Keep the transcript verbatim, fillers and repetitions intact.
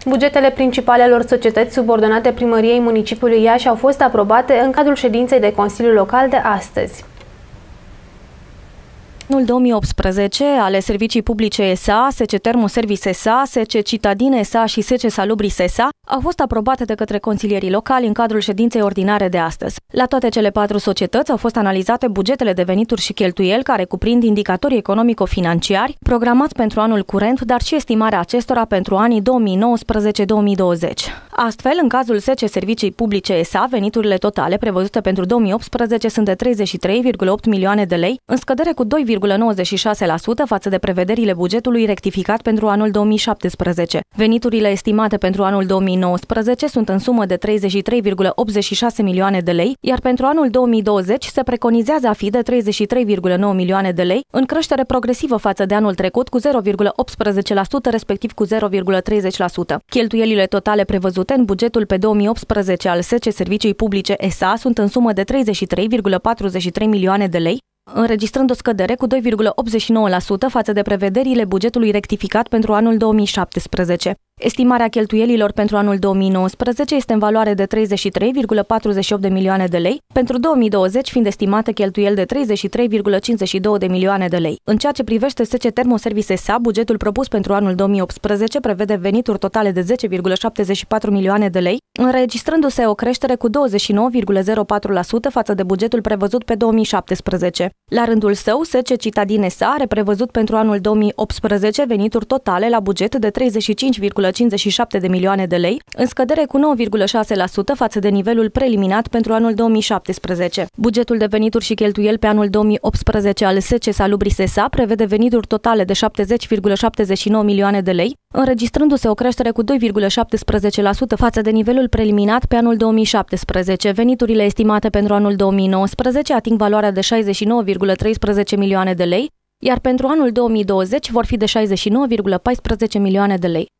Bugetele principale alor societăți subordonate primăriei municipiului Iași au fost aprobate în cadrul ședinței de Consiliu Local de astăzi. Anul două mii optsprezece, ale Servicii Publice S A, S C Termoservice S A, S C Citadine S A și S C Salubri S A au fost aprobate de către consilierii locali în cadrul ședinței ordinare de astăzi. La toate cele patru societăți au fost analizate bugetele de venituri și cheltuieli care cuprind indicatorii economico-financiari programați pentru anul curent, dar și estimarea acestora pentru anii două mii nouăsprezece două mii douăzeci. Astfel, în cazul S C Servicii Publice S A, veniturile totale prevăzute pentru două mii optsprezece sunt de treizeci și trei virgulă opt milioane de lei, în scădere cu doi virgulă nouăzeci și șase la sută față de prevederile bugetului rectificat pentru anul două mii șaptesprezece. Veniturile estimate pentru anul două mii nouăsprezece sunt în sumă de treizeci și trei virgulă optzeci și șase milioane de lei, iar pentru anul două mii douăzeci se preconizează a fi de treizeci și trei virgulă nouă milioane de lei, în creștere progresivă față de anul trecut cu zero virgulă optsprezece la sută, respectiv cu zero virgulă treizeci la sută. Cheltuielile totale prevăzute în bugetul pe două mii optsprezece al S C Servicii Publice S A sunt în sumă de treizeci și trei virgulă patruzeci și trei milioane de lei, înregistrând o scădere cu doi virgulă optzeci și nouă la sută față de prevederile bugetului rectificat pentru anul două mii șaptesprezece. Estimarea cheltuielilor pentru anul două mii nouăsprezece este în valoare de treizeci și trei virgulă patruzeci și opt de milioane de lei, pentru două mii douăzeci fiind estimate cheltuieli de treizeci și trei virgulă cincizeci și doi de milioane de lei. În ceea ce privește S C Termoservice S A, bugetul propus pentru anul două mii optsprezece prevede venituri totale de zece virgulă șaptezeci și patru milioane de lei, înregistrându-se o creștere cu douăzeci și nouă virgulă zero patru la sută față de bugetul prevăzut pe două mii șaptesprezece. La rândul său, S C Citadine S A are prevăzut pentru anul două mii optsprezece venituri totale la buget de treizeci și cinci virgulă cincizeci și șapte de milioane de lei, în scădere cu nouă virgulă șase la sută față de nivelul preliminat pentru anul două mii șaptesprezece. Bugetul de venituri și cheltuieli pe anul două mii optsprezece al S C Salubri S A prevede venituri totale de șaptezeci virgulă șaptezeci și nouă milioane de lei, înregistrându-se o creștere cu doi virgulă șaptesprezece la sută față de nivelul preliminat pe anul două mii șaptesprezece. Veniturile estimate pentru anul două mii nouăsprezece ating valoarea de șaizeci și nouă virgulă treisprezece milioane de lei, iar pentru anul două mii douăzeci vor fi de șaizeci și nouă virgulă paisprezece milioane de lei.